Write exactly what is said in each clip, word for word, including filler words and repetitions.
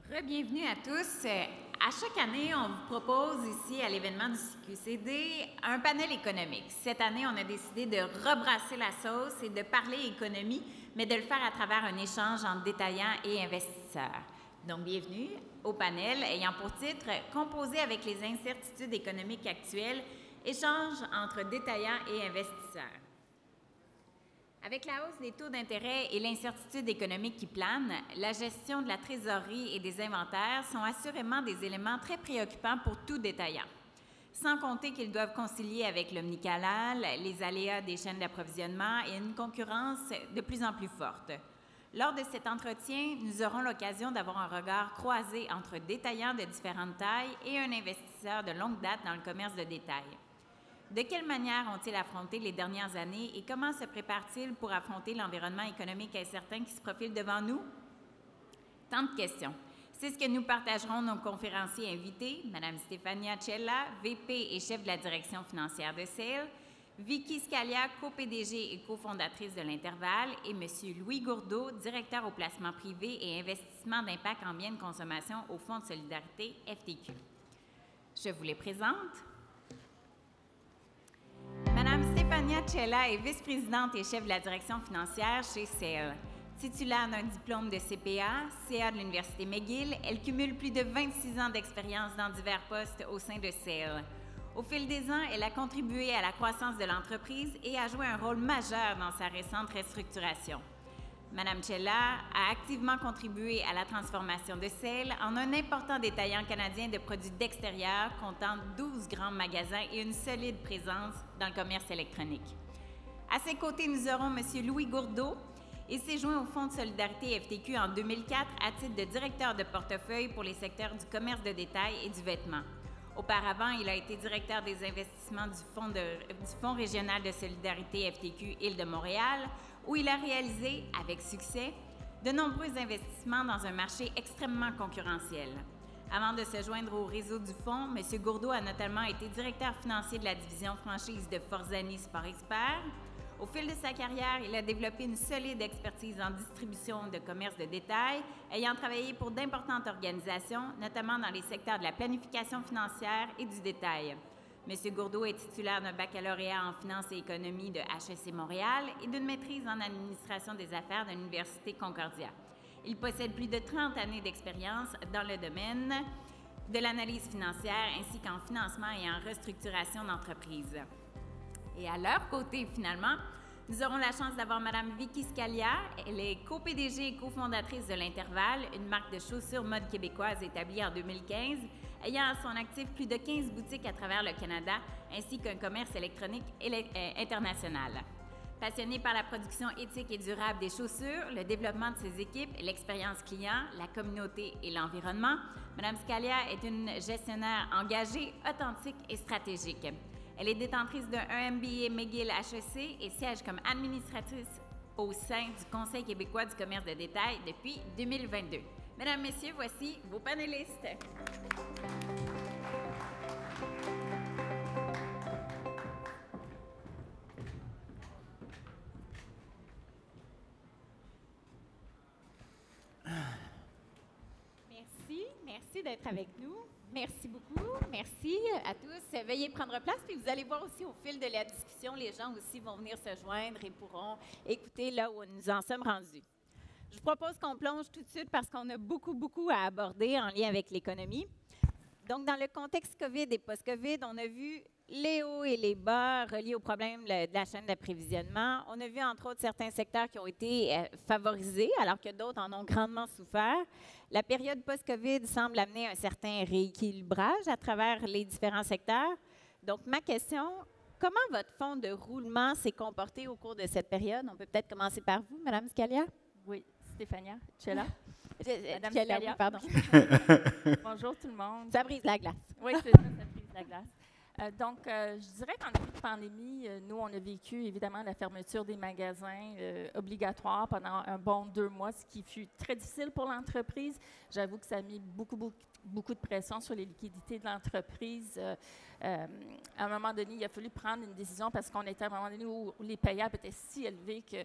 Bienvenue à tous. À chaque année, on vous propose ici à l'événement du C Q C D un panel économique. Cette année, on a décidé de rebrasser la sauce et de parler économie, mais de le faire à travers un échange entre détaillants et investisseurs. Donc, bienvenue au panel ayant pour titre « Composer avec les incertitudes économiques actuelles, échange entre détaillants et investisseurs ». Avec la hausse des taux d'intérêt et l'incertitude économique qui plane, la gestion de la trésorerie et des inventaires sont assurément des éléments très préoccupants pour tout détaillant. Sans compter qu'ils doivent concilier avec l'omnicanal, les aléas des chaînes d'approvisionnement et une concurrence de plus en plus forte. Lors de cet entretien, nous aurons l'occasion d'avoir un regard croisé entre détaillants de différentes tailles et un investisseur de longue date dans le commerce de détail. De quelle manière ont-ils affronté les dernières années et comment se préparent-ils pour affronter l'environnement économique incertain qui se profile devant nous? Tant de questions. C'est ce que nous partagerons nos conférenciers invités, Mme Stefania Cella, V P et chef de la direction financière de S A I L, Vicky Scalia, co-P D G et cofondatrice de l'Intervalle, et M. Louis Gourdeau, directeur au placement privé et investissement d'impact en biens de consommation au Fonds de solidarité F T Q. Je vous les présente. Madame Stefania Cella est vice-présidente et chef de la direction financière chez S A I L. Titulaire d'un diplôme de C P A, C A de l'Université McGill, elle cumule plus de vingt-six ans d'expérience dans divers postes au sein de S A I L. Au fil des ans, elle a contribué à la croissance de l'entreprise et a joué un rôle majeur dans sa récente restructuration. Madame Cella a activement contribué à la transformation de S A I L en un important détaillant canadien de produits d'extérieur comptant douze grands magasins et une solide présence dans le commerce électronique. À ses côtés, nous aurons M. Louis Gourdeau. Il s'est joint au Fonds de solidarité F T Q en deux mille quatre à titre de directeur de portefeuille pour les secteurs du commerce de détail et du vêtement. Auparavant, il a été directeur des investissements du Fonds, de, du Fonds régional de solidarité F T Q Île de Montréal, où il a réalisé, avec succès, de nombreux investissements dans un marché extrêmement concurrentiel. Avant de se joindre au réseau du Fonds, M. Gourdeau a notamment été directeur financier de la division franchise de Forzani Sport Expert. Au fil de sa carrière, il a développé une solide expertise en distribution de commerce de détail, ayant travaillé pour d'importantes organisations, notamment dans les secteurs de la planification financière et du détail. M. Gourdeau est titulaire d'un baccalauréat en finance et économie de H E C Montréal et d'une maîtrise en administration des affaires de l'Université Concordia. Il possède plus de trente années d'expérience dans le domaine de l'analyse financière ainsi qu'en financement et en restructuration d'entreprises. Et à leur côté, finalement, nous aurons la chance d'avoir Mme Vicky Scalia. Elle est co-P D G et cofondatrice de l'Intervalle, une marque de chaussures mode québécoise établie en deux mille quinze, ayant à son actif plus de quinze boutiques à travers le Canada, ainsi qu'un commerce électronique international. Passionnée par la production éthique et durable des chaussures, le développement de ses équipes, l'expérience client, la communauté et l'environnement, Mme Scalia est une gestionnaire engagée, authentique et stratégique. Elle est détentrice d'un E M B A McGill H E C et siège comme administratrice au sein du Conseil québécois du commerce de détail depuis deux mille vingt-deux. Mesdames, Messieurs, voici vos panélistes. Merci, merci d'être avec nous. Merci beaucoup. Merci à tous. Veuillez prendre place, puis vous allez voir aussi au fil de la discussion, les gens aussi vont venir se joindre et pourront écouter là où nous en sommes rendus. Je vous propose qu'on plonge tout de suite parce qu'on a beaucoup, beaucoup à aborder en lien avec l'économie. Donc, dans le contexte COVID et post-COVID, on a vu les hauts et les bas reliés au problème de la chaîne d'approvisionnement. On a vu, entre autres, certains secteurs qui ont été euh, favorisés, alors que d'autres en ont grandement souffert. La période post-COVID semble amener un certain rééquilibrage à travers les différents secteurs. Donc, ma question, comment votre fonds de roulement s'est comporté au cours de cette période? On peut peut-être commencer par vous, Mme Scalia. Oui, Stefania Cella. Madame Scalia, Scalia, pardon. Bonjour tout le monde. Ça brise la glace. Oui, c'est ça, ça brise la glace. Euh, donc, euh, je dirais qu'en début de pandémie, euh, nous, on a vécu évidemment la fermeture des magasins euh, obligatoire pendant un bon deux mois, ce qui fut très difficile pour l'entreprise. J'avoue que ça a mis beaucoup, beaucoup, beaucoup de pression sur les liquidités de l'entreprise. Euh, euh, à un moment donné, il a fallu prendre une décision parce qu'on était à un moment donné où, où les payables étaient si élevés qu'il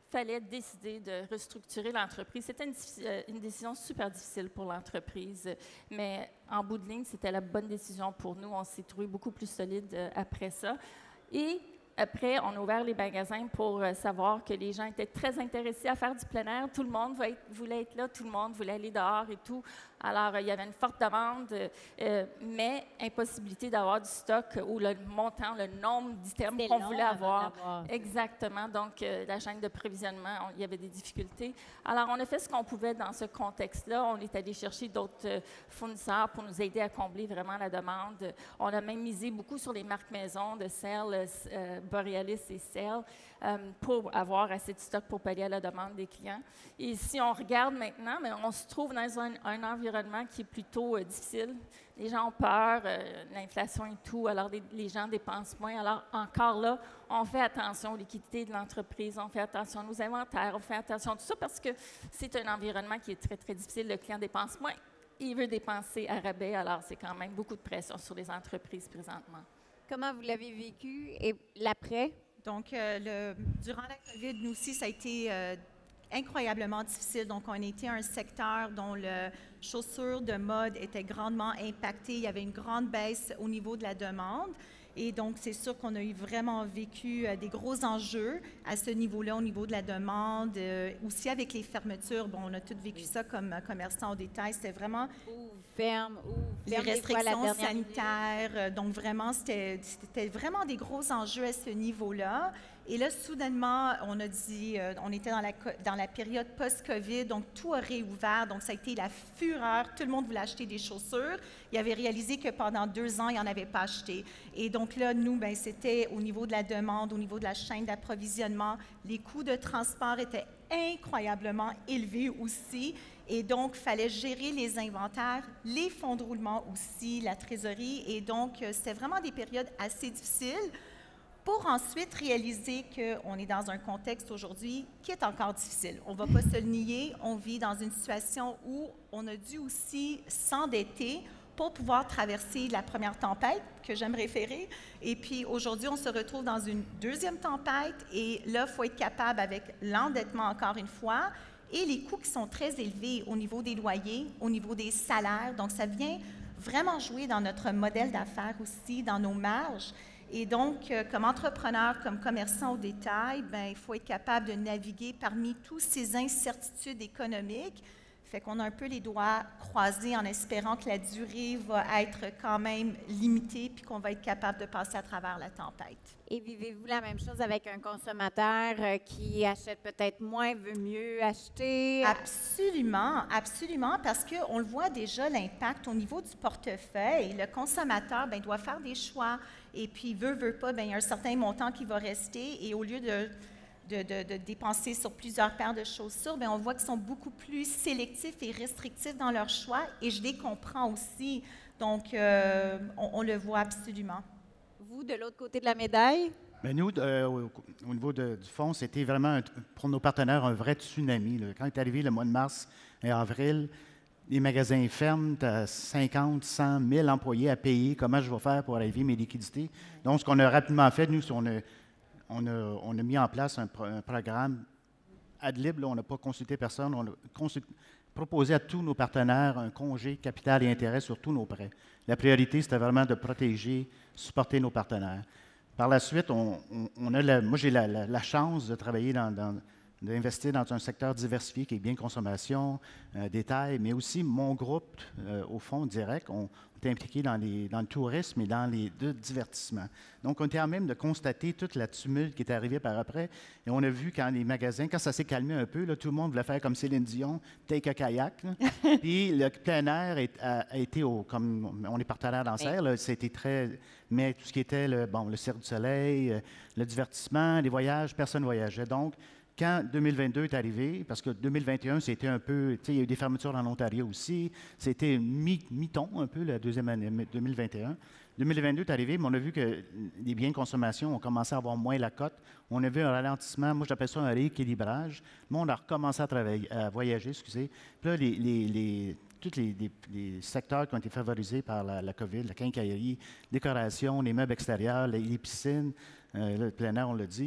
fallait décider de restructurer l'entreprise. C'était une, une décision super difficile pour l'entreprise, mais en bout de ligne, c'était la bonne décision pour nous. On s'est trouvé beaucoup plus solide après ça. Et après, on a ouvert les magasins pour savoir que les gens étaient très intéressés à faire du plein air. Tout le monde voulait être là, tout le monde voulait aller dehors et tout. Alors, il y avait une forte demande, euh, mais impossibilité d'avoir du stock ou le montant, le nombre d'items qu'on voulait avoir. avoir. Exactement. Donc, euh, la chaîne de provisionnement, on, il y avait des difficultés. Alors, on a fait ce qu'on pouvait dans ce contexte-là. On est allé chercher d'autres euh, fournisseurs pour nous aider à combler vraiment la demande. On a même misé beaucoup sur les marques maison de Cell, euh, Borealis et Cell, euh, pour avoir assez de stock pour pallier à la demande des clients. Et si on regarde maintenant, mais on se trouve dans un, un environnement qui est plutôt euh, difficile. Les gens ont peur, euh, l'inflation et tout, alors les, les gens dépensent moins. Alors encore là, on fait attention aux liquidités de l'entreprise, on fait attention à nos inventaires, on fait attention à tout ça parce que c'est un environnement qui est très, très difficile. Le client dépense moins, il veut dépenser à rabais, alors c'est quand même beaucoup de pression sur les entreprises présentement. Comment vous l'avez vécu et l'après? Donc, euh, le, durant la COVID, nous aussi, ça a été euh, incroyablement difficile. Donc, on était un secteur dont le chaussure de mode était grandement impacté. Il y avait une grande baisse au niveau de la demande. Et donc, c'est sûr qu'on a eu vraiment vécu euh, des gros enjeux à ce niveau-là, au niveau de la demande. Euh, aussi avec les fermetures, bon, on a tous vécu ça comme euh, commerçants au détail. C'était vraiment... Ferme, ou les restrictions sanitaires. Euh, donc, vraiment, c'était vraiment des gros enjeux à ce niveau-là. Et là, soudainement, on a dit, euh, on était dans la, dans la période post-COVID, donc tout a réouvert. Donc, ça a été la fureur. Tout le monde voulait acheter des chaussures. Il avait réalisé que pendant deux ans, il n'en avait pas acheté. Et donc là, nous, bien, c'était au niveau de la demande, au niveau de la chaîne d'approvisionnement. Les coûts de transport étaient incroyablement élevés aussi. Et donc, il fallait gérer les inventaires, les fonds de roulement aussi, la trésorerie. Et donc, c'était vraiment des périodes assez difficiles pour ensuite réaliser qu'on est dans un contexte aujourd'hui qui est encore difficile. On ne va pas se le nier, on vit dans une situation où on a dû aussi s'endetter pour pouvoir traverser la première tempête que j'aime référer. Et puis aujourd'hui, on se retrouve dans une deuxième tempête et là, il faut être capable avec l'endettement encore une fois et les coûts qui sont très élevés au niveau des loyers, au niveau des salaires. Donc, ça vient vraiment jouer dans notre modèle d'affaires aussi, dans nos marges. Et donc, euh, comme entrepreneur, comme commerçant au détail, bien, il faut être capable de naviguer parmi toutes ces incertitudes économiques. Fait qu'on a un peu les doigts croisés en espérant que la durée va être quand même limitée puis qu'on va être capable de passer à travers la tempête. Et vivez-vous la même chose avec un consommateur euh, qui achète peut-être moins, veut mieux acheter? Absolument, absolument, parce qu'on le voit déjà, l'impact au niveau du portefeuille. Le consommateur, bien, doit faire des choix et puis, veut, veut pas, bien, il y a un certain montant qui va rester et au lieu de... De, de, de dépenser sur plusieurs paires de chaussures, bien, on voit qu'ils sont beaucoup plus sélectifs et restrictifs dans leur choix et je les comprends aussi. Donc, euh, on, on le voit absolument. Vous, de l'autre côté de la médaille? Bien, nous, euh, au, au niveau de, du fonds, c'était vraiment, un, pour nos partenaires, un vrai tsunami. Là. Quand est arrivé le mois de mars et avril, les magasins ferment, tu as cinquante, cent, mille employés à payer. Comment je vais faire pour arriver mes liquidités? Donc, ce qu'on a rapidement fait, nous, c'est qu'on a On a, on a mis en place un, pro, un programme ad lib. Là, on n'a pas consulté personne. On a consulté, proposé à tous nos partenaires un congé capital et intérêt sur tous nos prêts. La priorité, c'était vraiment de protéger, supporter nos partenaires. Par la suite, on, on, on a la, moi, j'ai la, la, la chance de travailler dans, dans d'investir dans un secteur diversifié qui est bien consommation, euh, détail, mais aussi mon groupe, euh, au fond, direct, on, on est impliqué dans, les, dans le tourisme et dans les deux divertissements. Donc, on était en même de constater toute la tumulte qui est arrivée par après. Et on a vu quand les magasins, quand ça s'est calmé un peu, là, tout le monde voulait faire comme Céline Dion, take a kayak. Puis le plein air est, a, a été, au, comme on est partenaire dans Serre, là, c'était très... Mais tout ce qui était le, bon, le Cirque du Soleil, le divertissement, les voyages, personne ne voyageait. Donc, quand deux mille vingt-deux est arrivé, parce que deux mille vingt et un, c'était un peu, tu sais, il y a eu des fermetures en Ontario aussi, c'était mi, mi-ton un peu la deuxième année, deux mille vingt et un. deux mille vingt-deux est arrivé, mais on a vu que les biens de consommation ont commencé à avoir moins la cote. On a vu un ralentissement, moi j'appelle ça un rééquilibrage. Le monde a recommencé à, travailler, à voyager, excusez. Puis là, les, les, les, tous les, les, les secteurs qui ont été favorisés par la, la COVID, la quincaillerie, décoration, les meubles extérieurs, les, les piscines, euh, le plein air, on l'a dit,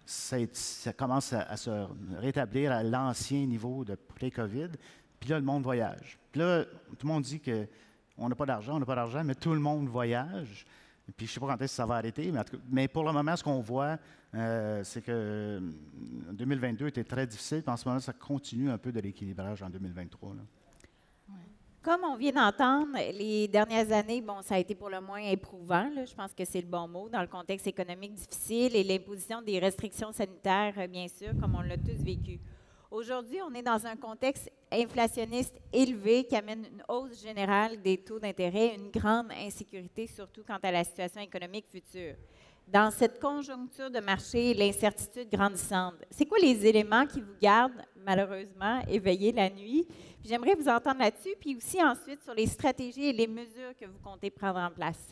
ça, ça commence à, à se rétablir à l'ancien niveau de pré-COVID. Puis là, le monde voyage. Puis là, tout le monde dit qu'on n'a pas d'argent, on n'a pas d'argent, mais tout le monde voyage. Puis je ne sais pas quand est-ce que ça va arrêter, mais, en tout cas, mais pour le moment, ce qu'on voit, euh, c'est que deux mille vingt-deux était très difficile, puis en ce moment, ça continue un peu de l'équilibrage en deux mille vingt-trois. Là. Comme on vient d'entendre, les dernières années, bon, ça a été pour le moins éprouvant, là, je pense que c'est le bon mot, dans le contexte économique difficile et l'imposition des restrictions sanitaires, bien sûr, comme on l'a tous vécu. Aujourd'hui, on est dans un contexte inflationniste élevé qui amène une hausse générale des taux d'intérêt, une grande insécurité, surtout quant à la situation économique future. Dans cette conjoncture de marché, l'incertitude grandissante, c'est quoi les éléments qui vous gardent, malheureusement, éveillés la nuit? Puis j'aimerais vous entendre là-dessus, puis aussi ensuite sur les stratégies et les mesures que vous comptez prendre en place.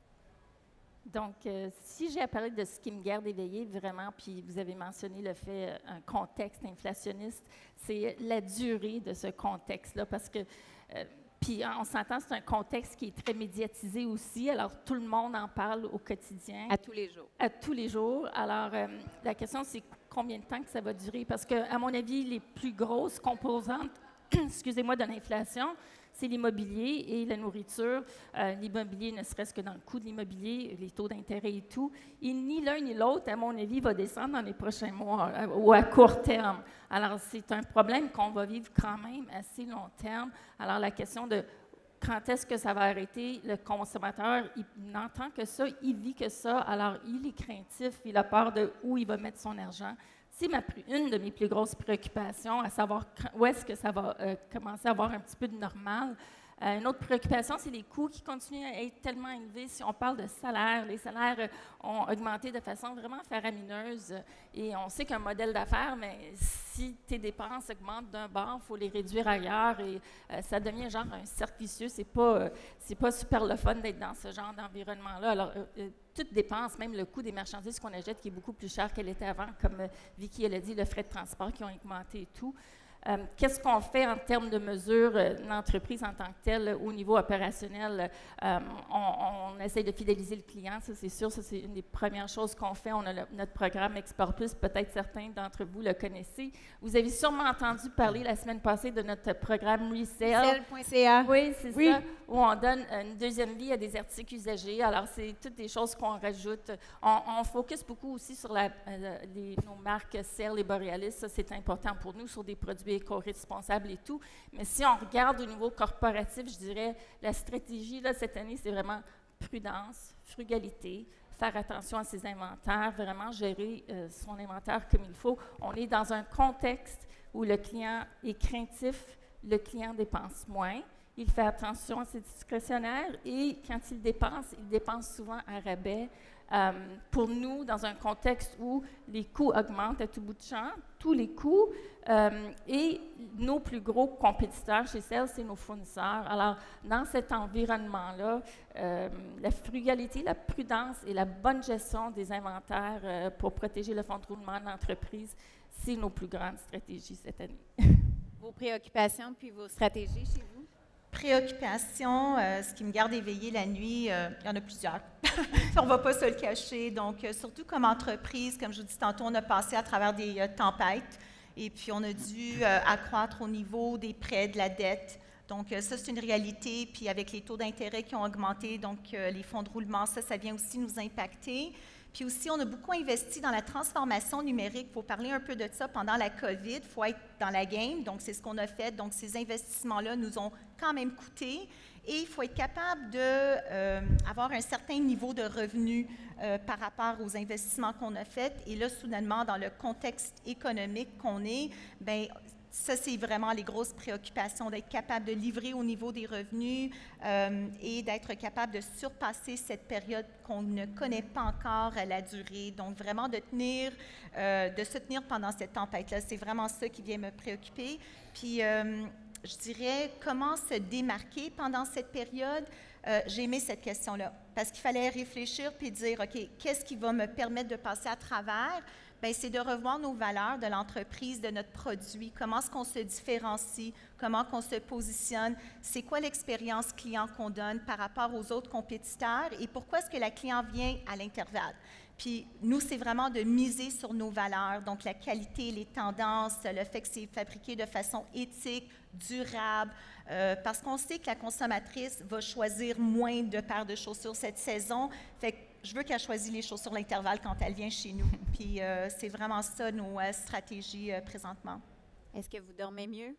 Donc, euh, si j'ai à parler de ce qui me garde éveillée, vraiment, puis vous avez mentionné le fait, euh, un contexte inflationniste, c'est la durée de ce contexte-là, parce que, euh, puis on s'entend, c'est un contexte qui est très médiatisé aussi, alors tout le monde en parle au quotidien. À tous les jours. À tous les jours. Alors, euh, la question, c'est combien de temps que ça va durer, parce que, à mon avis, les plus grosses composantes, excusez-moi, de l'inflation, c'est l'immobilier et la nourriture. Euh, l'immobilier, ne serait-ce que dans le coût de l'immobilier, les taux d'intérêt et tout. Et ni l'un ni l'autre, à mon avis, va descendre dans les prochains mois euh, ou à court terme. Alors, c'est un problème qu'on va vivre quand même assez long terme. Alors, la question de quand est-ce que ça va arrêter, le consommateur, il n'entend que ça, il vit que ça. Alors, il est craintif, il a peur de où il va mettre son argent. C'est ma, une de mes plus grosses préoccupations, à savoir où est-ce que ça va euh, commencer à avoir un petit peu de normal. Euh, une autre préoccupation, c'est les coûts qui continuent à être tellement élevés. Si on parle de salaire, les salaires euh, ont augmenté de façon vraiment faramineuse. Et on sait qu'un modèle d'affaires, mais si tes dépenses augmentent d'un bord, il faut les réduire ailleurs. Et euh, ça devient genre un cercle vicieux. C'est pas, euh, c'est pas super le fun d'être dans ce genre d'environnement-là. Alors, euh, euh, toute dépense, même le coût des marchandises qu'on achète, qui est beaucoup plus cher qu'elle était avant, comme euh, Vicky l'a dit, le frais de transport qui ont augmenté et tout. Euh, qu'est-ce qu'on fait en termes de mesures, euh, l'entreprise en tant que telle, au niveau opérationnel? Euh, on, on essaie de fidéliser le client, ça c'est sûr, ça c'est une des premières choses qu'on fait. On a le, notre programme Export Plus, peut-être certains d'entre vous le connaissez. Vous avez sûrement entendu parler la semaine passée de notre programme Resell. Resell point C A. Oui, c'est oui. ça, où on donne une deuxième vie à des articles usagés. Alors, c'est toutes des choses qu'on rajoute. On, on focus beaucoup aussi sur la, euh, les, nos marques Cell et Borealis, ça c'est important pour nous, sur des produits éco-responsables et tout. Mais si on regarde au niveau corporatif, je dirais, la stratégie, là, cette année, c'est vraiment prudence, frugalité, faire attention à ses inventaires, vraiment gérer euh, son inventaire comme il faut. On est dans un contexte où le client est craintif, le client dépense moins, il fait attention à ses discrétionnaires et quand il dépense, il dépense souvent à rabais. Euh, pour nous, dans un contexte où les coûts augmentent à tout bout de champ, tous les coûts, euh, et nos plus gros compétiteurs chez Cell, c'est nos fournisseurs. Alors, dans cet environnement-là, euh, la frugalité, la prudence et la bonne gestion des inventaires euh, pour protéger le fonds de roulement de l'entreprise, c'est nos plus grandes stratégies cette année. Vos préoccupations puis vos stratégies chez vous? Préoccupations, euh, ce qui me garde éveillée la nuit, euh, il y en a plusieurs. On ne va pas se le cacher. Donc, euh, surtout comme entreprise, comme je vous dis tantôt, on a passé à travers des euh, tempêtes et puis on a dû euh, accroître au niveau des prêts, de la dette. Donc, euh, ça, c'est une réalité. Puis avec les taux d'intérêt qui ont augmenté, donc euh, les fonds de roulement, ça, ça vient aussi nous impacter. Puis aussi, on a beaucoup investi dans la transformation numérique. Il faut parler un peu de ça pendant la COVID. Il faut être dans la game. Donc, c'est ce qu'on a fait. Donc, ces investissements-là nous ont quand même coûté. Et il faut être capable d'avoir euh, un certain niveau de revenus euh, par rapport aux investissements qu'on a faits. Et là, soudainement, dans le contexte économique qu'on est, bien, ça, c'est vraiment les grosses préoccupations, d'être capable de livrer au niveau des revenus euh, et d'être capable de surpasser cette période qu'on ne connaît pas encore à la durée. Donc, vraiment de tenir, euh, de se tenir pendant cette tempête-là, c'est vraiment ça qui vient me préoccuper. Puis, euh, je dirais, comment se démarquer pendant cette période? Euh, j'ai aimé cette question-là, parce qu'il fallait réfléchir puis dire, OK, qu'est-ce qui va me permettre de passer à travers? bien, c'est de revoir nos valeurs de l'entreprise, de notre produit, comment est-ce qu'on se différencie, comment qu'on se positionne, c'est quoi l'expérience client qu'on donne par rapport aux autres compétiteurs et pourquoi est-ce que la client vient à l'Interval. Puis nous, c'est vraiment de miser sur nos valeurs, donc la qualité, les tendances, le fait que c'est fabriqué de façon éthique, durable, euh, parce qu'on sait que la consommatrice va choisir moins de paires de chaussures cette saison. Fait que je veux qu'elle choisisse les chaussures l'intervalle quand elle vient chez nous. Puis euh, c'est vraiment ça nos euh, stratégies euh, présentement. Est-ce que vous dormez mieux?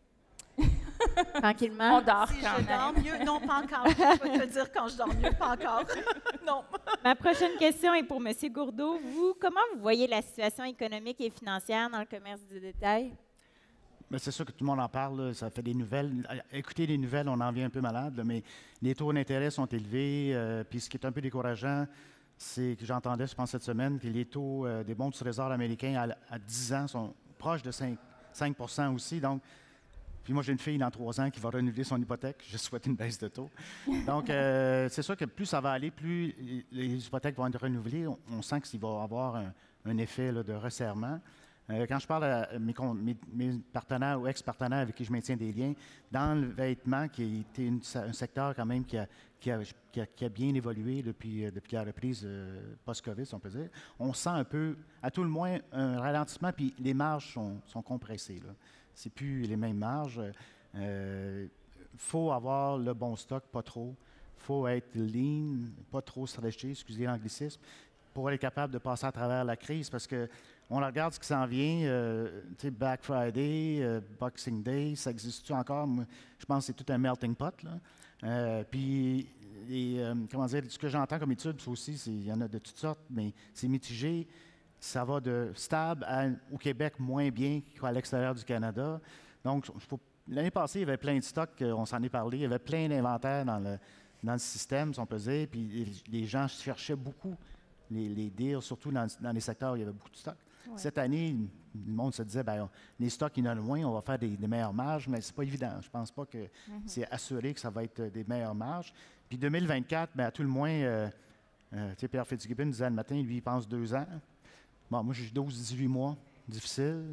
Tranquillement? On dort si quand je même. dors mieux? Non, pas encore. Je vais te dire quand je dors mieux, pas encore. Non. Ma prochaine question est pour M. Gourdeau. Vous, comment vous voyez la situation économique et financière dans le commerce du détail? Bien, c'est sûr que tout le monde en parle, là, ça fait des nouvelles. Écoutez les nouvelles, on en vient un peu malade, là, mais les taux d'intérêt sont élevés. Euh, puis ce qui est un peu décourageant, c'est que j'entendais, je pense, cette semaine, que les taux euh, des bons du Trésor américains à, à dix ans sont proches de cinq pour cent aussi. Donc, puis moi, j'ai une fille dans trois ans qui va renouveler son hypothèque. Je souhaite une baisse de taux. Donc, euh, c'est sûr que plus ça va aller, plus les hypothèques vont être renouvelées. On, on sent qu'il va y avoir un, un effet là, de resserrement. Euh, quand je parle à mes, mes, mes partenaires ou ex-partenaires avec qui je maintiens des liens, dans le vêtement, qui a été une, un secteur quand même qui a, qui a, qui a, qui a bien évolué depuis, depuis la reprise euh, post-COVID, si on peut dire, on sent un peu, à tout le moins, un ralentissement, puis les marges sont, sont compressées, là. C'est plus les mêmes marges. Il euh, faut avoir le bon stock, pas trop. Il faut être lean, pas trop stretché, excusez l'anglicisme, pour être capable de passer à travers la crise. Parce qu'on regarde ce qui s'en vient, euh, tu sais, Black Friday, euh, Boxing Day, ça existe-tu encore? Moi, je pense que c'est tout un melting pot, là. Euh, puis, et, euh, comment dire, ce que j'entends comme étude, ça aussi, il y en a de toutes sortes, mais c'est mitigé. Ça va de stable à, au Québec moins bien qu'à l'extérieur du Canada. Donc, l'année passée, il y avait plein de stocks, on s'en est parlé, il y avait plein d'inventaires dans le, dans le système, si on peut dire, puis les, les gens cherchaient beaucoup les, les deals, surtout dans, dans les secteurs où il y avait beaucoup de stocks. Ouais. Cette année, le monde se disait, bien, les stocks, il y en a moins, on va faire des, des meilleures marges, mais ce n'est pas évident. Je ne pense pas que mm-hmm. c'est assuré que ça va être des meilleures marges. Puis deux mille vingt-quatre, bien, à tout le moins, euh, euh, tu sais, Pierre Fitzgibbon disait le matin, lui, il pense deux ans. Bon, moi, j'ai douze à dix-huit mois, difficile.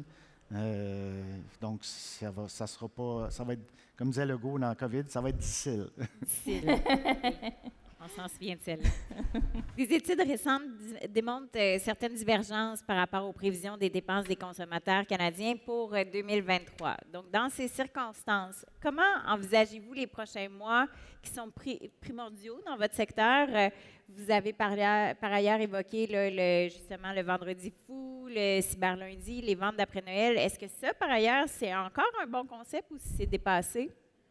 Euh, donc, ça va, ça sera pas, ça va être, comme disait Legault dans le COVID, ça va être difficile. Difficile. On s'en souvient de celle-là. Des études récentes démontrent euh, certaines divergences par rapport aux prévisions des dépenses des consommateurs canadiens pour euh, deux mille vingt-trois. Donc, dans ces circonstances, comment envisagez-vous les prochains mois qui sont pri- primordiaux dans votre secteur? Euh, vous avez par, par ailleurs évoqué là, le, justement le vendredi fou, le cyberlundi, les ventes d'après Noël. Est-ce que ça, par ailleurs, c'est encore un bon concept ou si c'est dépassé?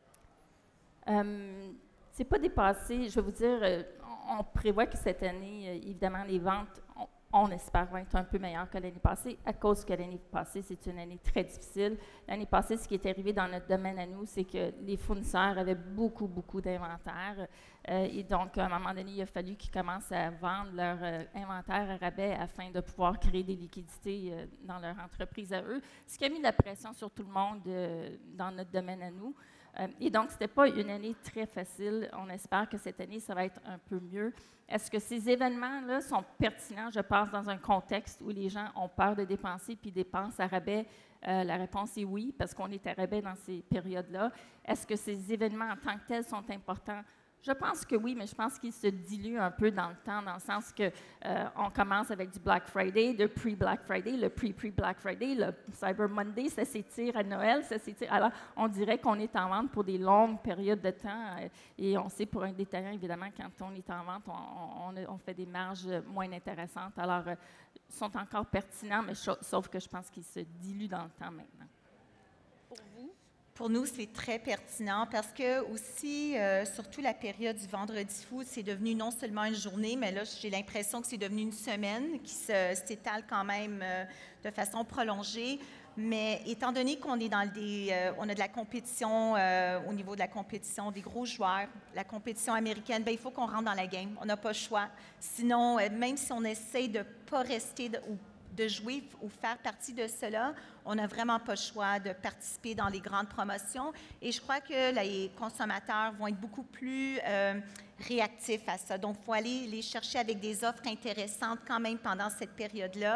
Um... C'est pas dépassé. Je vais vous dire, euh, on prévoit que cette année, euh, évidemment, les ventes, on, on espère, vont être un peu meilleures que l'année passée, à cause que l'année passée, c'est une année très difficile. L'année passée, ce qui est arrivé dans notre domaine à nous, c'est que les fournisseurs avaient beaucoup, beaucoup d'inventaire. Euh, et donc, à un moment donné, il a fallu qu'ils commencent à vendre leur euh, inventaire à rabais afin de pouvoir créer des liquidités euh, dans leur entreprise à eux, ce qui a mis de la pression sur tout le monde euh, dans notre domaine à nous. Euh, et donc, ce n'était pas une année très facile. On espère que cette année, ça va être un peu mieux. Est-ce que ces événements-là sont pertinents, je pense, dans un contexte où les gens ont peur de dépenser puis dépensent à rabais? Euh, la réponse est oui, parce qu'on est à rabais dans ces périodes-là. Est-ce que ces événements en tant que tels sont importants? Je pense que oui, mais je pense qu'ils se diluent un peu dans le temps, dans le sens que euh, on commence avec du Black Friday, le pre-Black Friday, le pre-pre-Black Friday, le Cyber Monday, ça s'étire à Noël, ça s'étire. Alors, on dirait qu'on est en vente pour des longues périodes de temps, euh, et on sait pour un détaillant, évidemment, quand on est en vente, on, on, on fait des marges moins intéressantes. Alors, euh, ils sont encore pertinents, mais sauf que je pense qu'ils se diluent dans le temps maintenant. Pour vous? Pour nous, c'est très pertinent parce que aussi, euh, surtout la période du vendredi fou, c'est devenu non seulement une journée, mais là, j'ai l'impression que c'est devenu une semaine qui se, s'étale quand même euh, de façon prolongée. Mais étant donné qu'on est dans des, euh, on a de la compétition euh, au niveau de la compétition, des gros joueurs, la compétition américaine, bien, il faut qu'on rentre dans la game. On n'a pas le choix. Sinon, euh, même si on essaie de ne pas rester de, ou de jouer ou faire partie de cela, on n'a vraiment pas le choix de participer dans les grandes promotions. Et je crois que les consommateurs vont être beaucoup plus euh, réactifs à ça. Donc, il faut aller les chercher avec des offres intéressantes quand même pendant cette période-là.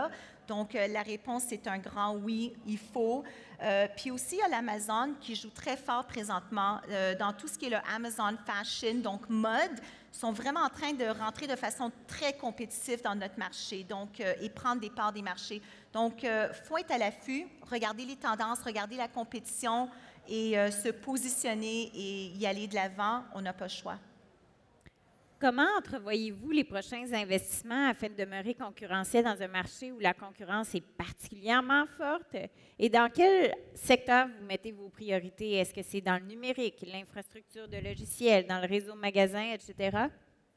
Donc, euh, la réponse est un grand oui, il faut. Euh, puis aussi, il y a l'Amazon qui joue très fort présentement euh, dans tout ce qui est le Amazon Fashion, donc mode, sont vraiment en train de rentrer de façon très compétitive dans notre marché, donc, euh, et prendre des parts des marchés. Donc, il euh, faut être à l'affût, regarder les tendances, regarder la compétition et euh, se positionner et y aller de l'avant. On n'a pas le choix. Comment entrevoyez-vous les prochains investissements afin de demeurer concurrentiel dans un marché où la concurrence est particulièrement forte? Et dans quel secteur vous mettez vos priorités? Est-ce que c'est dans le numérique, l'infrastructure de logiciels, dans le réseau magasin, et cetera?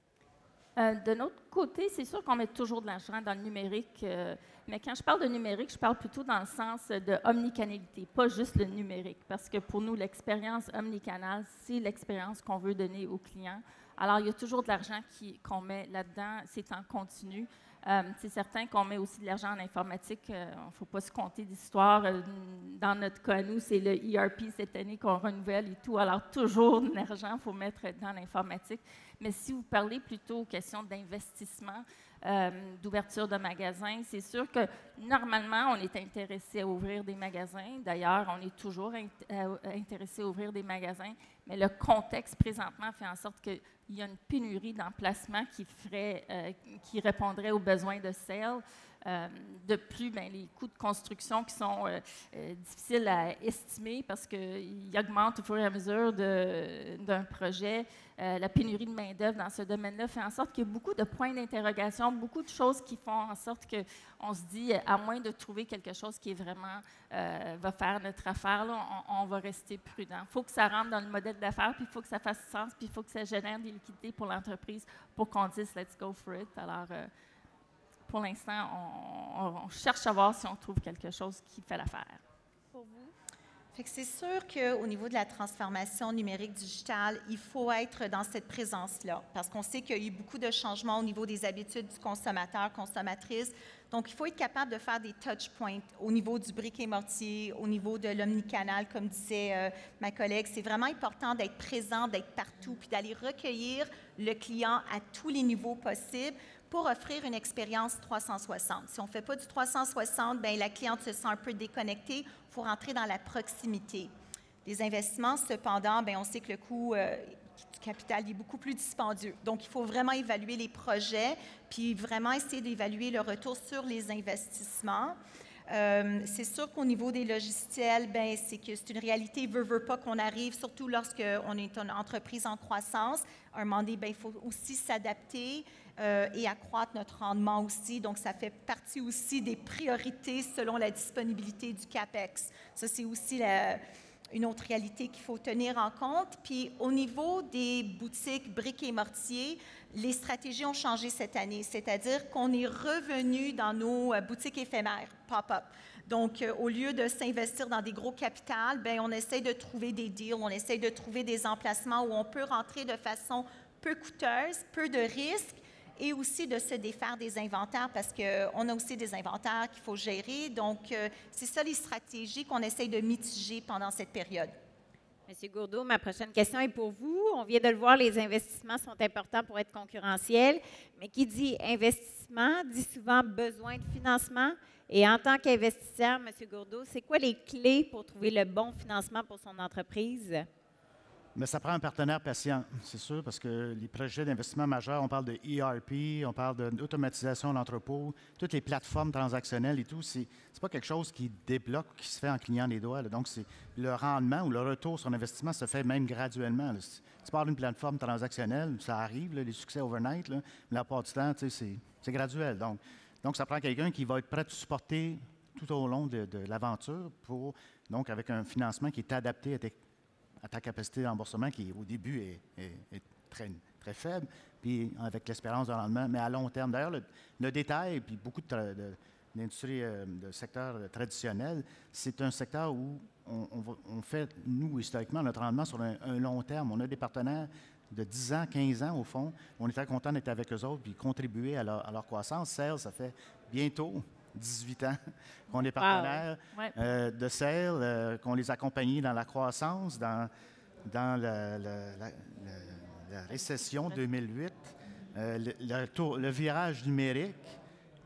Euh, de notre côté, c'est sûr qu'on met toujours de l'argent dans le numérique, euh, mais quand je parle de numérique, je parle plutôt dans le sens de omnicanalité, pas juste le numérique, parce que pour nous, l'expérience omnicanale, c'est l'expérience qu'on veut donner aux clients. Alors, il y a toujours de l'argent qu'on met là-dedans, c'est en continu. Euh, c'est certain qu'on met aussi de l'argent en informatique. Il euh, ne faut pas se compter d'histoire. Euh, dans notre cas, nous, c'est le E R P cette année qu'on renouvelle et tout. Alors, toujours de l'argent, il faut mettre dans l'informatique. Mais si vous parlez plutôt aux questions d'investissement, euh, d'ouverture de magasins, c'est sûr que normalement, on est intéressé à ouvrir des magasins. D'ailleurs, on est toujours int euh, intéressé à ouvrir des magasins. Mais le contexte présentement fait en sorte qu'il y a une pénurie d'emplacements qui, ferait, euh, qui répondrait aux besoins de sale. Euh, de plus, bien, les coûts de construction qui sont euh, euh, difficiles à estimer parce qu'ils augmentent au fur et à mesure d'un projet. Euh, la pénurie de main-d'œuvre dans ce domaine-là fait en sorte qu'il y a beaucoup de points d'interrogation, beaucoup de choses qui font en sorte qu'on se dit, à moins de trouver quelque chose qui est vraiment euh, va faire notre affaire, là, on, on va rester prudent. Il faut que ça rentre dans le modèle d'affaires, puis il faut que ça fasse sens, puis il faut que ça génère des liquidités pour l'entreprise pour qu'on dise « let's go for it ». Alors, euh, pour l'instant, on, on cherche à voir si on trouve quelque chose qui fait l'affaire. Pour vous? Fait que c'est sûr qu'au niveau de la transformation numérique digitale, il faut être dans cette présence-là, parce qu'on sait qu'il y a eu beaucoup de changements au niveau des habitudes du consommateur, consommatrice. Donc, il faut être capable de faire des touch points au niveau du brick-et-mortier, au niveau de l'omnicanal, comme disait euh, ma collègue. C'est vraiment important d'être présent, d'être partout, puis d'aller recueillir le client à tous les niveaux possibles pour offrir une expérience trois cent soixante. Si on ne fait pas du trois cent soixante, bien, la cliente se sent un peu déconnectée. Il faut rentrer dans la proximité. Les investissements, cependant, bien, on sait que le coût euh, du capital est beaucoup plus dispendieux. Donc, il faut vraiment évaluer les projets, puis vraiment essayer d'évaluer le retour sur les investissements. Euh, c'est sûr qu'au niveau des logiciels, bien, c'est que c'est une réalité, veut, veut pas qu'on arrive, surtout lorsqu'on est une entreprise en croissance. À un moment donné, bien, il faut aussi s'adapter euh, et accroître notre rendement aussi. Donc, ça fait partie aussi des priorités selon la disponibilité du CAPEX. Ça, c'est aussi la, une autre réalité qu'il faut tenir en compte. Puis, au niveau des boutiques briques et mortier, les stratégies ont changé cette année, c'est-à-dire qu'on est revenu dans nos euh, boutiques éphémères, pop-up. Donc, euh, au lieu de s'investir dans des gros capitales, bien, on essaie de trouver des deals, on essaie de trouver des emplacements où on peut rentrer de façon peu coûteuse, peu de risques, et aussi de se défaire des inventaires parce qu'on a aussi des inventaires qu'il faut gérer. Donc, euh, c'est ça les stratégies qu'on essaie de mitiger pendant cette période. Monsieur Gourdeau, ma prochaine question est pour vous. On vient de le voir, les investissements sont importants pour être concurrentiels, mais qui dit investissement dit souvent besoin de financement. Et en tant qu'investisseur, Monsieur Gourdeau, c'est quoi les clés pour trouver le bon financement pour son entreprise? Mais ça prend un partenaire patient, c'est sûr, parce que les projets d'investissement majeurs, on parle de E R P, on parle d'automatisation de l'entrepôt, toutes les plateformes transactionnelles et tout, c'est n'est pas quelque chose qui débloque, qui se fait en clignant les doigts. Là. Donc, le rendement ou le retour sur l'investissement se fait même graduellement. Là. Si tu parles d'une plateforme transactionnelle, ça arrive, là, les succès overnight, là, mais la part du temps, c'est graduel. Donc, donc, ça prend quelqu'un qui va être prêt à te supporter tout au long de, de l'aventure, pour donc avec un financement qui est adapté à tes à ta capacité de remboursement qui, au début, est, est, est très, très faible, puis avec l'espérance de rendement, mais à long terme. D'ailleurs, le, le détail, puis beaucoup d'industries, de, de, de secteurs traditionnels, c'est un secteur où on, on, va, on fait, nous, historiquement, notre rendement sur un, un long terme. On a des partenaires de dix ans, quinze ans, au fond. On est très content d'être avec eux autres, puis contribuer à leur, à leur croissance. Sales, ça fait bientôt dix-huit ans qu'on est partenaires wow. ouais. euh, de Sales, euh, qu'on les accompagne dans la croissance, dans, dans la, la, la, la récession deux mille huit, euh, le, le, tour, le virage numérique.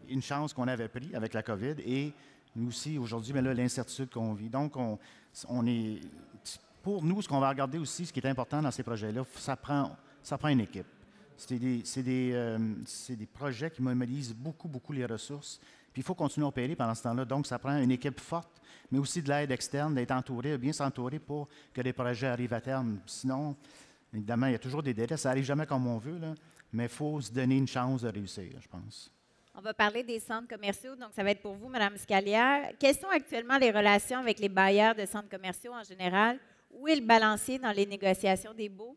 une chance qu'on avait prise avec la COVID et nous aussi, aujourd'hui, mais là, l'incertitude qu'on vit. Donc, on, on est... Pour nous, ce qu'on va regarder aussi, ce qui est important dans ces projets-là, ça prend, ça prend une équipe. C'est des, c'est des, euh, c'est des projets qui mobilisent beaucoup, beaucoup les ressources. Puis il faut continuer à opérer pendant ce temps-là. Donc, ça prend une équipe forte, mais aussi de l'aide externe, d'être entouré, de bien s'entourer pour que les projets arrivent à terme. Sinon, évidemment, il y a toujours des délais. Ça n'arrive jamais comme on veut, là, mais il faut se donner une chance de réussir, je pense. On va parler des centres commerciaux, donc ça va être pour vous, Mme Scalière. Quelles sont actuellement les relations avec les bailleurs de centres commerciaux en général? Où est le balancier dans les négociations des baux?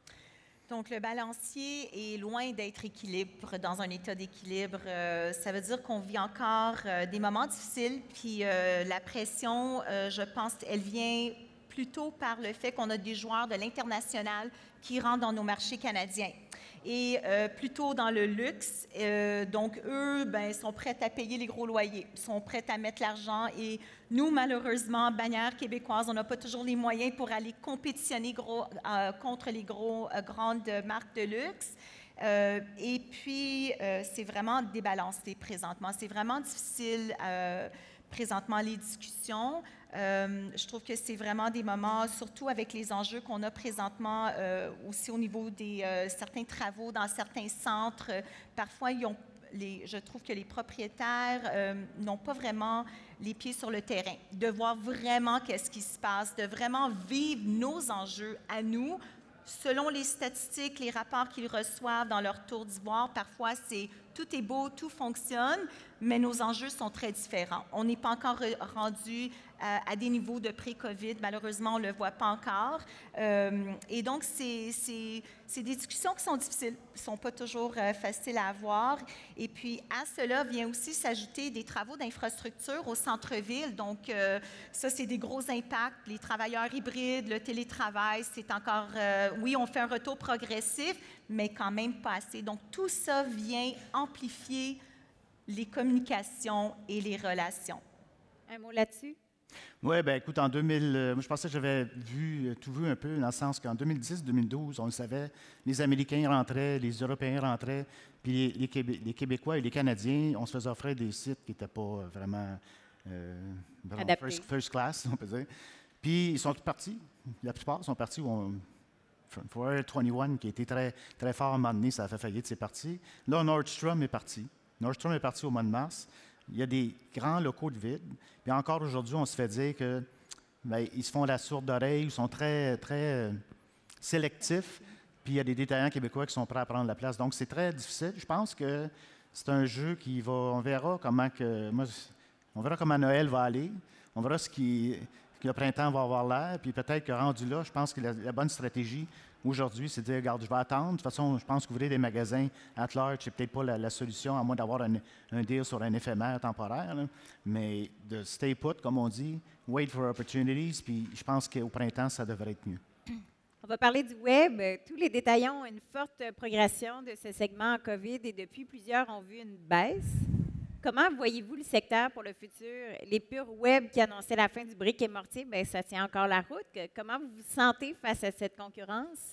Donc, le balancier est loin d'être équilibre, dans un état d'équilibre. Euh, ça veut dire qu'on vit encore euh, des moments difficiles, puis euh, la pression, euh, je pense, elle vient plutôt par le fait qu'on a des joueurs de l'international qui rentrent dans nos marchés canadiens. Et euh, plutôt dans le luxe, euh, donc eux, ben, sont prêts à payer les gros loyers, sont prêts à mettre l'argent. Et nous, malheureusement, bannière québécoise, on n'a pas toujours les moyens pour aller compétitionner gros, euh, contre les gros, euh, grandes marques de luxe. Euh, et puis, euh, c'est vraiment débalancé présentement. C'est vraiment difficile euh, présentement les discussions. Euh, je trouve que c'est vraiment des moments, surtout avec les enjeux qu'on a présentement euh, aussi au niveau des euh, certains travaux dans certains centres. Euh, parfois, ils ont, les, je trouve que les propriétaires euh, n'ont pas vraiment les pieds sur le terrain, de voir vraiment qu'est-ce qui se passe, de vraiment vivre nos enjeux à nous. Selon les statistiques, les rapports qu'ils reçoivent dans leur tour d'ivoire, parfois, c'est tout est beau, tout fonctionne, mais nos enjeux sont très différents. On n'est pas encore rendu euh, à des niveaux de pré-COVID. Malheureusement, on ne le voit pas encore. Euh, et donc, c'est, c'est, c'est des discussions qui sont difficiles, qui ne sont pas toujours euh, faciles à avoir. Et puis, à cela vient aussi s'ajouter des travaux d'infrastructure au centre-ville. Donc, euh, ça, c'est des gros impacts. Les travailleurs hybrides, le télétravail, c'est encore... Euh, oui, on fait un retour progressif, mais quand même pas assez. Donc, tout ça vient amplifier les communications et les relations. Un mot là-dessus? Oui, bien, écoute, en deux mille, euh, moi, je pensais que j'avais vu, tout vu un peu, dans le sens qu'en deux mille dix deux mille douze, on le savait, les Américains rentraient, les Européens rentraient, puis les, les, Québé- les Québécois et les Canadiens, on se faisait offrir des sites qui n'étaient pas vraiment, euh, vraiment first, first class, on peut dire. Puis, ils sont tous partis. La plupart sont partis où on... Forever vingt et un, qui a été très, très fort à un moment donné, ça a fait faillite, c'est parti. Là, Nordstrom est parti. Nordstrom est parti au mois de mars. Il y a des grands locaux de vide. Puis encore aujourd'hui, on se fait dire que bien, ils se font la sourde d'oreille, ils sont très, très euh, sélectifs. Puis il y a des détaillants québécois qui sont prêts à prendre la place. Donc, c'est très difficile. Je pense que c'est un jeu qui va... On verra comment que... Moi, on verra comment Noël va aller. On verra ce qui... que le printemps va avoir l'air, puis peut-être que rendu là, je pense que la, la bonne stratégie aujourd'hui, c'est de dire, regarde, je vais attendre. De toute façon, je pense qu'ouvrir des magasins at large, c'est peut-être pas la, la solution, à moins d'avoir un, un deal sur un éphémère temporaire, là. Mais de stay put, comme on dit, wait for opportunities, puis je pense qu'au printemps, ça devrait être mieux. On va parler du web. Tous les détaillants ont une forte progression de ce segment en COVID et depuis, plusieurs ont vu une baisse. Comment voyez-vous le secteur pour le futur? Les purs web qui annonçaient la fin du brick et mortier, bien, ça tient encore la route. Comment vous vous sentez face à cette concurrence?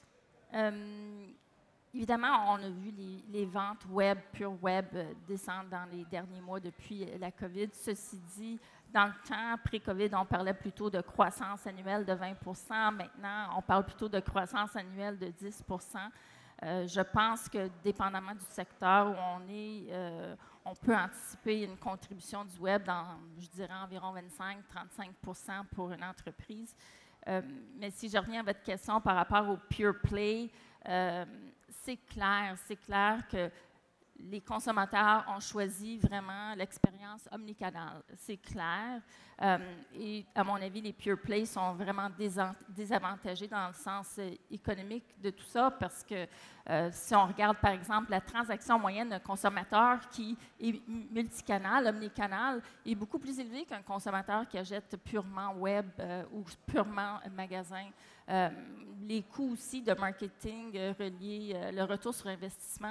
Euh, évidemment, on a vu les, les ventes web, pure web, euh, descendre dans les derniers mois depuis la COVID. Ceci dit, dans le temps, pré-COVID, on parlait plutôt de croissance annuelle de vingt pour cent. Maintenant, on parle plutôt de croissance annuelle de dix pour cent. Euh, je pense que, dépendamment du secteur où on est, euh, on peut anticiper une contribution du web dans, je dirais, environ vingt-cinq à trente-cinq pour cent pour une entreprise. Euh, mais si je reviens à votre question par rapport au pure play, euh, c'est clair, c'est clair que les consommateurs ont choisi vraiment l'expérience omnicanale. C'est clair. Euh, et à mon avis, les pure plays sont vraiment désavantagés dans le sens euh, économique de tout ça parce que euh, si on regarde, par exemple, la transaction moyenne d'un consommateur qui est multicanal, omnicanal, est beaucoup plus élevée qu'un consommateur qui achète purement web euh, ou purement magasin. Euh, les coûts aussi de marketing euh, reliés, euh, le retour sur investissement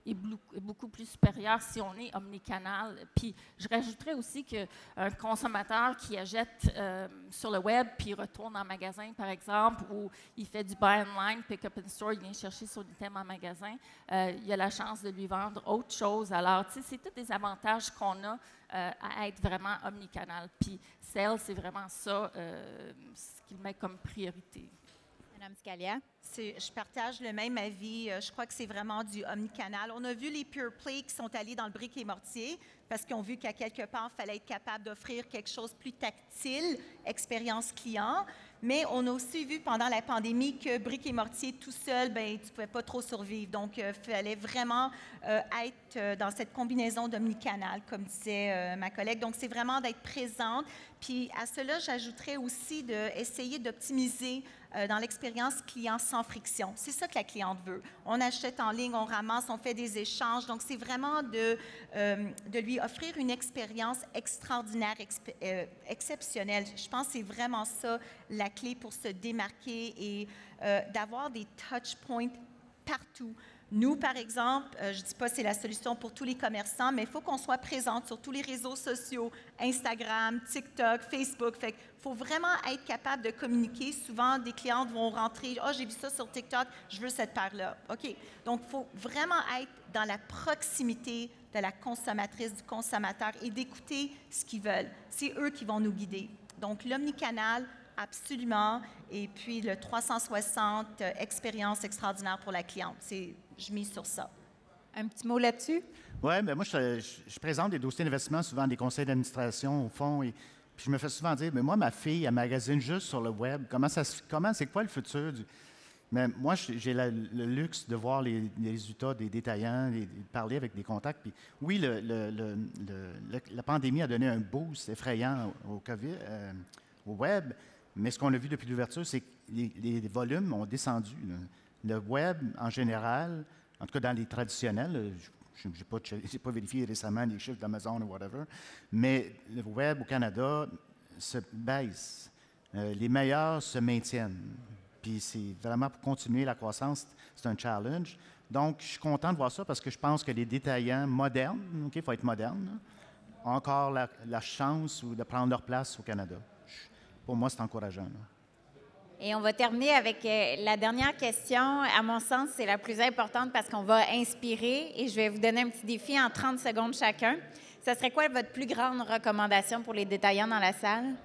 est beaucoup plus supérieur si on est omnicanal. Puis je rajouterais aussi qu'un consommateur qui achète euh, sur le web puis retourne en magasin, par exemple, ou il fait du buy online, pick up in store, il vient chercher son item en magasin, euh, il a la chance de lui vendre autre chose. Alors, tu sais, c'est tous des avantages qu'on a euh, à être vraiment omnicanal. Puis Sales, c'est vraiment ça, euh, ce qu'il met comme priorité. Madame Scalia? Je partage le même avis. Je crois que c'est vraiment du omnicanal. On a vu les pure play qui sont allés dans le brick et mortier parce qu'ils ont vu qu'à quelque part, il fallait être capable d'offrir quelque chose de plus tactile, expérience client. Mais on a aussi vu pendant la pandémie que brick et mortier tout seul, ben tu ne pouvais pas trop survivre. Donc, il euh, fallait vraiment euh, être euh, dans cette combinaison d'omnicanal, comme disait euh, ma collègue. Donc, c'est vraiment d'être présente. Puis, à cela, j'ajouterais aussi d'essayer d'optimiser euh, dans l'expérience client sans friction. C'est ça que la cliente veut. On achète en ligne, on ramasse, on fait des échanges. Donc, c'est vraiment de, euh, de lui offrir une expérience extraordinaire, exp euh, exceptionnelle. Je pense que c'est vraiment ça la clé pour se démarquer et euh, d'avoir des touch points partout. Nous, par exemple, euh, je ne dis pas que c'est la solution pour tous les commerçants, mais il faut qu'on soit présente sur tous les réseaux sociaux, Instagram, TikTok, Facebook. Fait qu'il faut vraiment être capable de communiquer. Souvent, des clientes vont rentrer, « Ah, oh, j'ai vu ça sur TikTok, je veux cette paire-là. » OK. Donc, il faut vraiment être dans la proximité de la consommatrice, du consommateur et d'écouter ce qu'ils veulent. C'est eux qui vont nous guider. Donc, l'omnicanal, absolument. Et puis, le trois cent soixante, euh, expérience extraordinaire pour la cliente. C'est, je mise sur ça. Un petit mot là-dessus? Oui, bien moi, je, je, je présente des dossiers d'investissement souvent à des conseils d'administration, au fond, et puis je me fais souvent dire, mais moi, ma fille, elle magasine juste sur le web. Comment ça se, comment, c'est quoi le futur du... Mais moi, j'ai la, le luxe de voir les, les résultats des détaillants, et de parler avec des contacts. Puis oui, le, le, le, le, la pandémie a donné un boost effrayant au, au COVID, euh, au web. Mais ce qu'on a vu depuis l'ouverture, c'est que les, les volumes ont descendu. Là. Le web, en général, en tout cas dans les traditionnels, je n'ai pas, pas vérifié récemment les chiffres d'Amazon ou whatever, mais le web au Canada se baisse. Euh, les meilleurs se maintiennent. Puis c'est vraiment pour continuer la croissance, c'est un challenge. Donc, je suis content de voir ça parce que je pense que les détaillants modernes, OK, il faut être moderne, là, ont encore la, la chance de prendre leur place au Canada. Pour moi, c'est encourageant. Là. Et on va terminer avec euh, la dernière question. À mon sens, c'est la plus importante parce qu'on va inspirer et je vais vous donner un petit défi en trente secondes chacun. Ça serait quoi votre plus grande recommandation pour les détaillants dans la salle?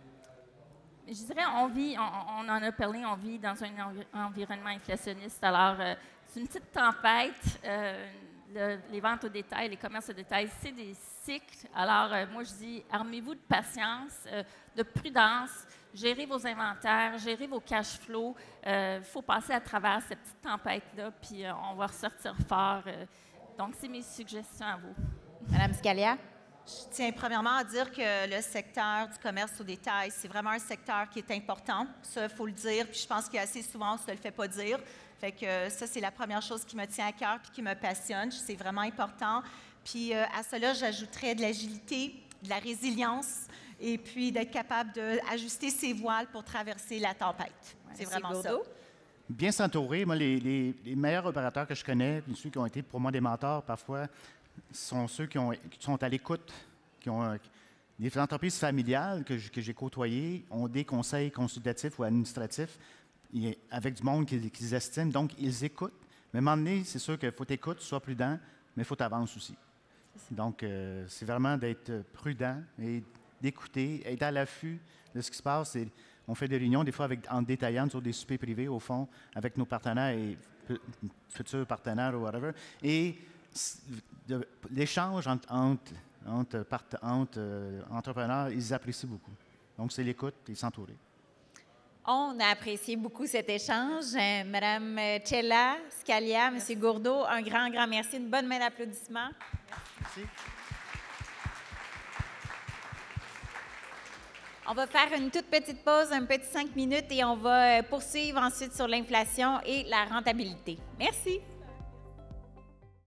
Je dirais, on vit, on, on en a parlé, on vit dans un envi environnement inflationniste. Alors, euh, c'est une petite tempête. Euh, le, les ventes au détail, les commerces au détail, c'est des cycles. Alors, euh, moi, je dis, armez-vous de patience, euh, de prudence, gérez vos inventaires, gérez vos cash flows. Il euh, faut passer à travers cette petite tempête-là, puis euh, on va ressortir fort. Euh, donc, c'est mes suggestions à vous. Madame Scalia? Je tiens premièrement à dire que le secteur du commerce au détail, c'est vraiment un secteur qui est important. Ça, il faut le dire. Puis je pense qu'il y a assez souvent, on ne se le fait pas dire. Fait que ça, c'est la première chose qui me tient à cœur puis qui me passionne. C'est vraiment important. Puis euh, à cela, j'ajouterais de l'agilité, de la résilience et puis d'être capable d'ajuster ses voiles pour traverser la tempête. C'est vraiment ça. Bien s'entourer. Moi, les, les, les meilleurs opérateurs que je connais, ceux qui ont été pour moi des mentors parfois, sont ceux qui, ont, qui sont à l'écoute, qui ont des entreprises familiales que, que j'ai côtoyées, ont des conseils consultatifs ou administratifs avec du monde qu'ils qu'ils estiment, donc ils écoutent. Mais à un moment donné, c'est sûr qu'il faut t'écouter, sois prudent, mais il faut t'avancer aussi. Donc, euh, c'est vraiment d'être prudent et d'écouter, être à l'affût de ce qui se passe. Et on fait des réunions, des fois, avec, en détaillant sur des soupers privés, au fond, avec nos partenaires et futurs partenaires ou whatever. Et l'échange entre, entre, entre, entre, entre euh, entrepreneurs, ils apprécient beaucoup. Donc, c'est l'écoute et s'entourer. On a apprécié beaucoup cet échange. Euh, Madame Cella, Scalia, Monsieur Gourdeau, un grand, grand merci. Une bonne main d'applaudissement. Merci. On va faire une toute petite pause, un petit cinq minutes, et on va poursuivre ensuite sur l'inflation et la rentabilité. Merci.